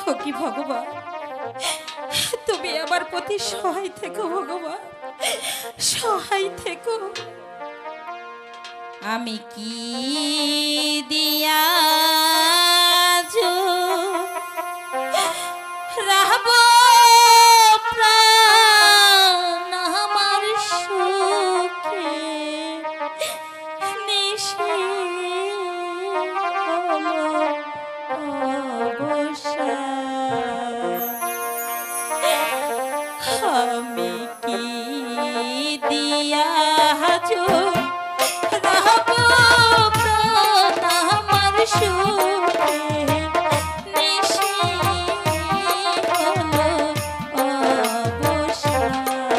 ও কি ভগবান, তুমি আমার প্রতি সহায় থেকো ভগবান, সহায় থেকো। আমি কি দিয়া রাহব প্রাণ আমার সুখে নিশি হলো অবসান। আমি কি দিয়া রাহব প্রাণ আমার সুখে নিশি হলো অবসান।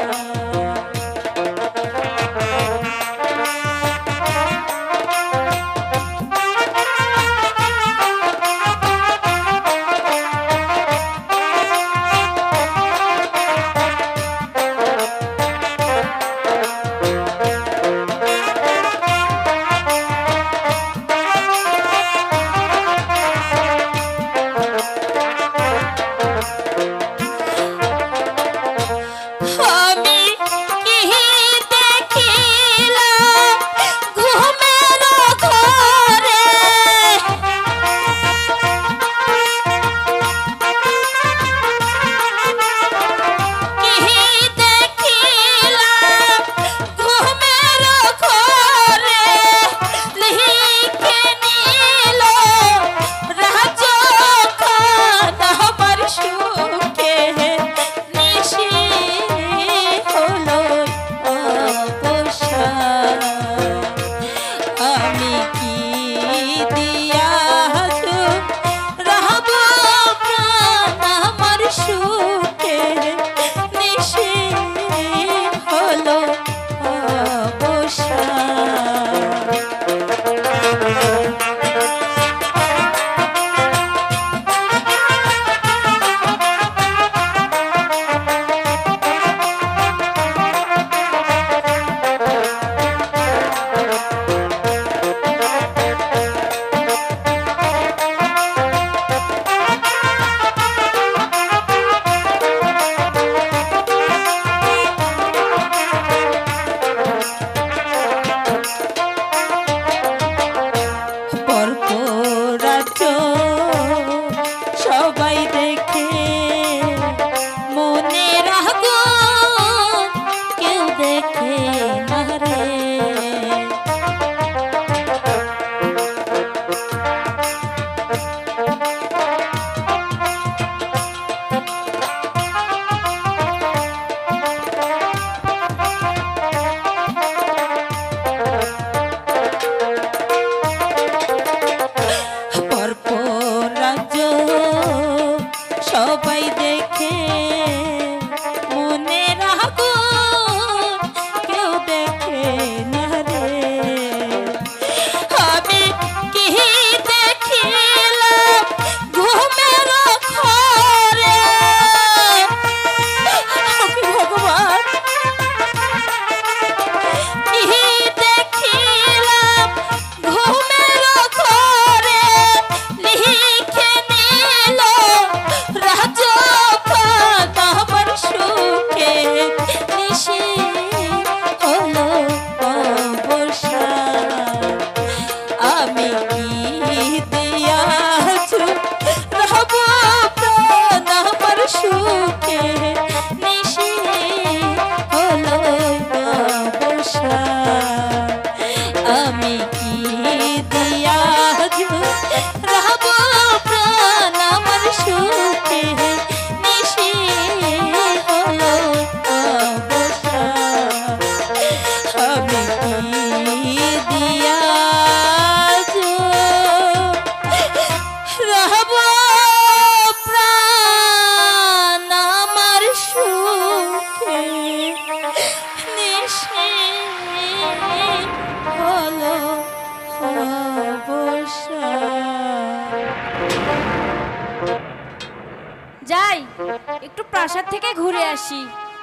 যাই একটু প্রাসাদ থেকে ঘুরে আসি।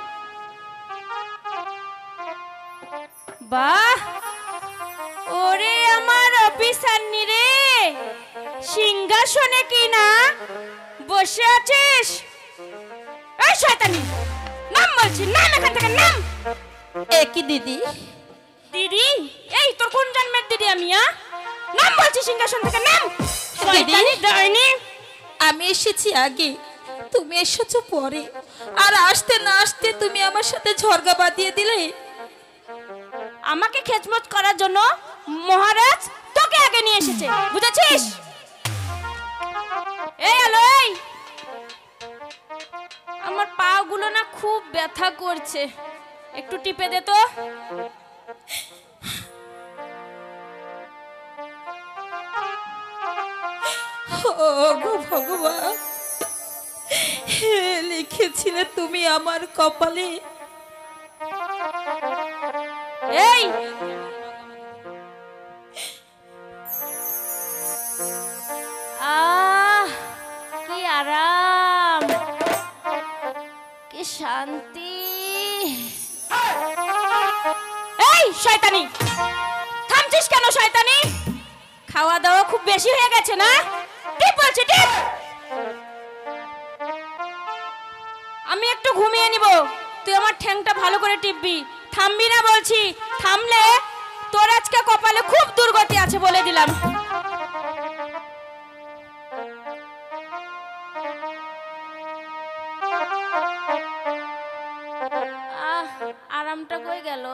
বাহ, ওরে আমার অফিসারনি রে, সিংহাসনে কি না বসে আছিস? এই শয়তানি, নাম বলছি, নাম এখান থেকে, নাম। একই দিদি। দিদি? এই তোর কোন জন্মের দিদি আমি? নাম বলছি সিংহাসন থেকে, নাম। দিদি? শয়তানি ডাইনি। আমি এসেছি আগে, তুমি এসেছো পরে, আর আসতে না আসতে তুমি আমার সাথে ঝগড়া বাঁধিয়ে দিলে। আমাকে খেচমচ করার জন্য মহারাজ তোকে আগে নিয়ে এসেছে, বুঝেছিস? এই আলো, এই আমার পা গুলো না খুব ব্যথা করছে, একটু টিপে দে তো। ও গো ভগবান, লিখেছিলে তুমি আমার কপালে। এই কি আরাম, কি শান্তি। এই শয়তানি, থামছিস কেন শয়তানি? খাওয়া দাওয়া খুব বেশি হয়ে গেছে না? টিপ বলছি, টিপ। আমি একটু ঘুমিয়ে নিব, তুই আমার ঠ্যাংটা ভালো করে টিপবি। থামবি না বলছি, থামলে তোর আজকে কপালে খুব দুর্গতি আছে বলে দিলাম। আরামটা কই গেল?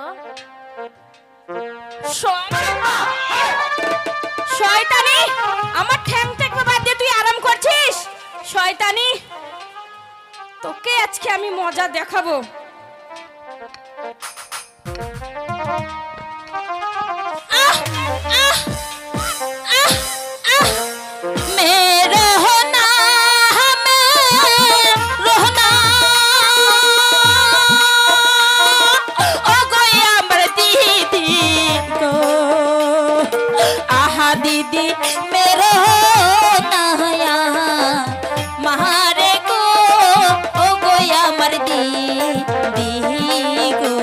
শয়তানি, আমার ঠ্যাং টেকবে বাদ দিয়ে তুই আরাম করছিস? শয়তানি, তোকে আজকে আমি মজা দেখাবো। मेरा होना हमें रोना ओ गोया मर दीदी को आहा दीदी मेरा होना या महारे को ओ गोया मर दीदी को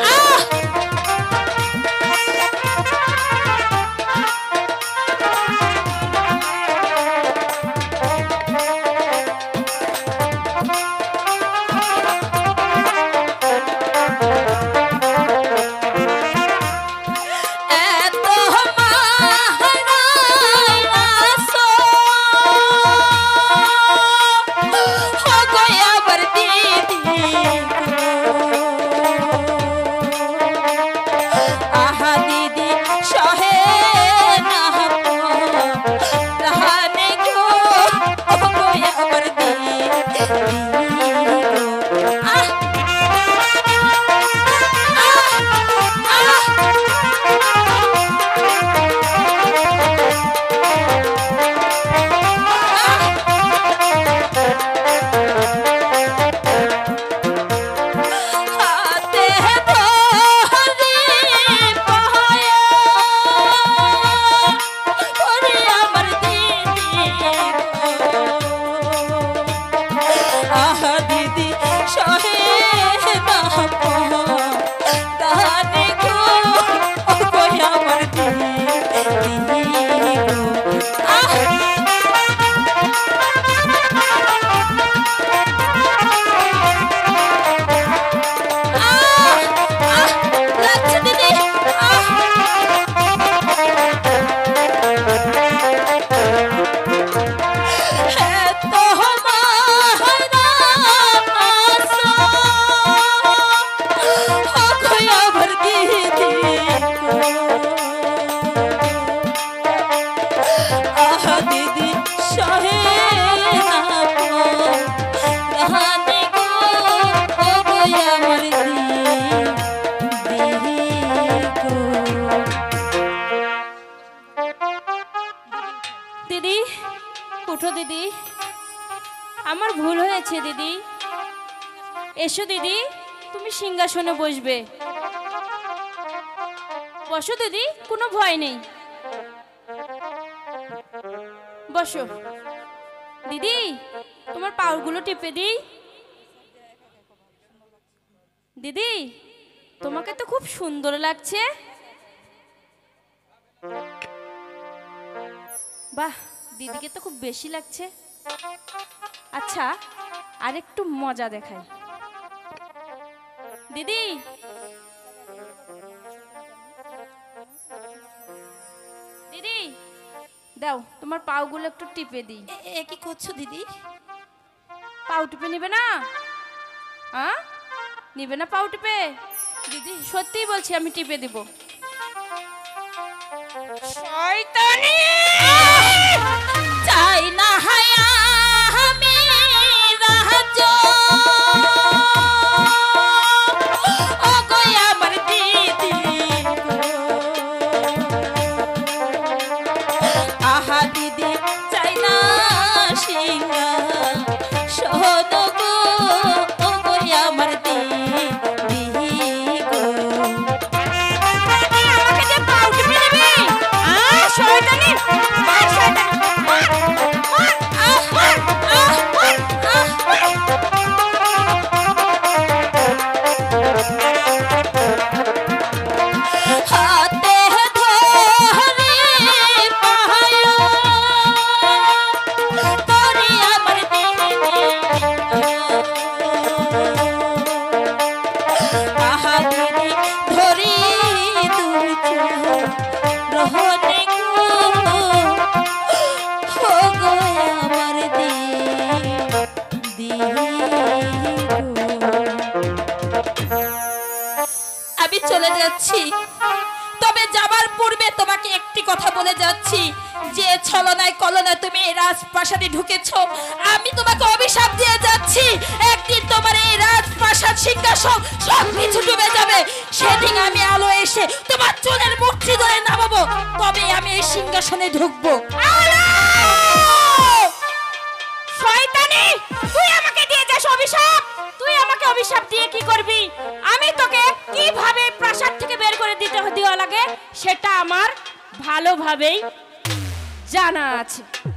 দিদি উঠো, দিদি আমার ভুল হয়েছে। দিদি এসো, দিদি তুমি সিংহাসনে বসবে। বসো দিদি, কোনো ভয় নেই, বসো। দিদি তোমার পাউরগুলো টিপে দিই। দিদি তোমাকে তো খুব সুন্দর লাগছে। বাহ, দিদিকে তো খুব বেশি লাগছে। আচ্ছা, আরেকটু মজা দেখাই। দিদি, দিদি দাও তোমার পাগুলো একটু টিপে দিই। এ কি করছো দিদি? পাউ টিপে নিবে না? হ্যাঁ, নিবে না পাউ টিপে? দিদি সত্যিই বলছি, আমি টিপে দিব। শয়তানি! চাই না হায়া আমি রাজ ও গো আমার দিদি আহা দিদি চাই না সিংহা সোহন গো ও গো আমার দিদি গো আমাকে যে পাউ টিপে নিবি? শয়তানি! মার শয়তানি! মার! মার! মার! হাতে ধরে পাহাড় তোরে আমার আহা দিদি ধরি দুচু রহনে গো ও গো আমার দিদি আমি চলে যাচ্ছি, তবে যাবার পূর্বে তোমাকে একটি কথা বলে যাচ্ছি, যে ছলনায় কলনায় তুমি এই রাজপ্রাসাদে ঢুকেছো, আমি তোমাকে অভিশাপ দিয়ে যাচ্ছি, একদিন তোমার এই রাজপ্রাসাদ সিংহাসন সব কিছু ডুবে যাবে। সেদিন আমি আলো এসে তোমার চুলের মুঠি ধরে নামাবো, তবে আমি এই সিংহাসনে ঢুকবো। শয়তানি! তুই আমাকে দিয়ে যাস অভিশাপ? তুই আমাকে অভিশাপ দিয়ে কি করবি? আমি তোকে কিভাবে প্রাসাদ থেকে বের করে দেওয়া লাগে সেটা আমার ভালোভাবেই জানা আছে।